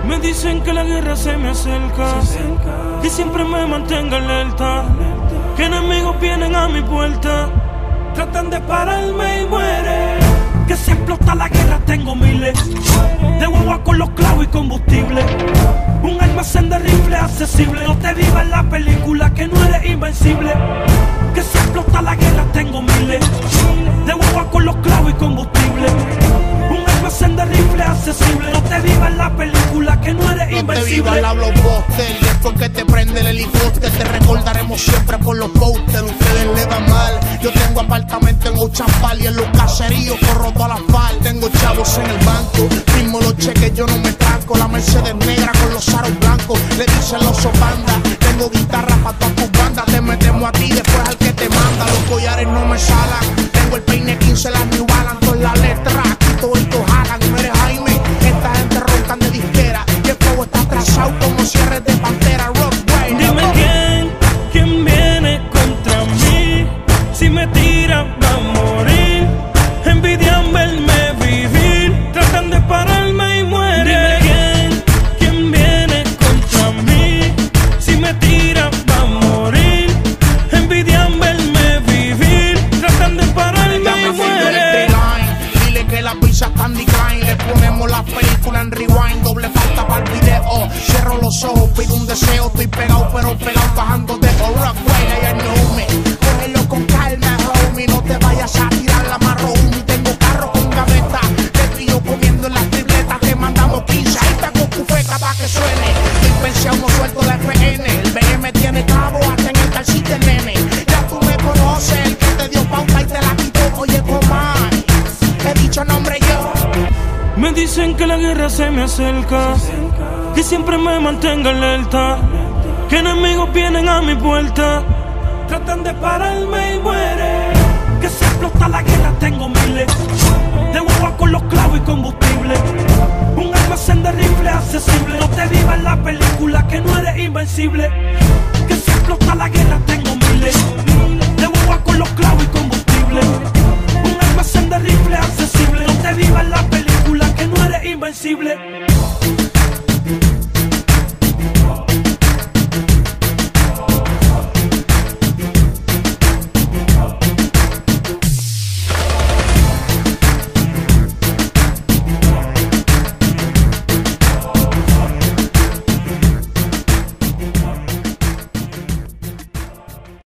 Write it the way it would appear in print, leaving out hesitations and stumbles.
Me dicen que la guerra se me acerca, y siempre me mantenga alerta, que enemigos vienen a mi puerta, tratan de pararme y mueren. Que si explota la guerra tengo miles de guagua con los clavos y combustible, un almacén de rifles accesible. No te digas en la película que no eres invencible. Que si explota la guerra tengo miles de guagua con los clavos y combustible, un almacén de rifles accesible. No te digas en la película que no eres invencible. No te viva la blockbuster, después que te prende el helicóptero te recordaremos siempre por los posters. Ustedes le dan mal, yo tengo apartamento en Ocean Park y en los caseríos corro toda la fal. Tengo chavos en el banco, firmo los cheques, yo no me tranco. La Mercedes negra con los aros blancos, le dicen los sopandas. Tengo guitarra para todas tus bandas, te metemos a ti después al que te manda. Los collares no me salan, tengo el peine 15, las New Balance con la letra. Aquí toditos jalan, no eres Jaime, esta gente roncan de disquera y el flow está atrasado como cierres de Pantera. Rockway, dime quién viene contra mí. Si me tira va a morir, envidian verme vivir, tratan de pararme y mueren. Dime quién viene contra mí. Si me tira va a morir, envidian verme vivir, tratan de pararme y mueren. Dile que las visas están decline, le ponemos la película en rewind, doble falta para el video. Cierro los ojos, pido un deseo, estoy pegado pero pegado bajando de Rockway. Ella know me, cógelo con calma, homie, no te vayas a tirar la marro. Tengo carro con gaveta, te pillo comiendo en las tripletas, te mandamos 15, ahí está con cufeca pa' que suene. Estoy pensando suelto la FN, el BM tiene cabo hasta en el calcite nene. Ya tú me conoces, el que te dio pauta y te la quitó, oye comán, he dicho nombre yo. Me dicen que la guerra se me acerca, que siempre me mantenga alerta, que enemigos vienen a mi puerta, tratan de pararme y mueren. Que si explota la guerra tengo miles de guagua con los clavos y combustible, un almacén de rifles accesible. No te digas en la película que no eres invencible. Que si explota la guerra tengo miles de guagua con los clavos y combustible, un almacén de rifles accesible. No te digas en la película que no eres invencible.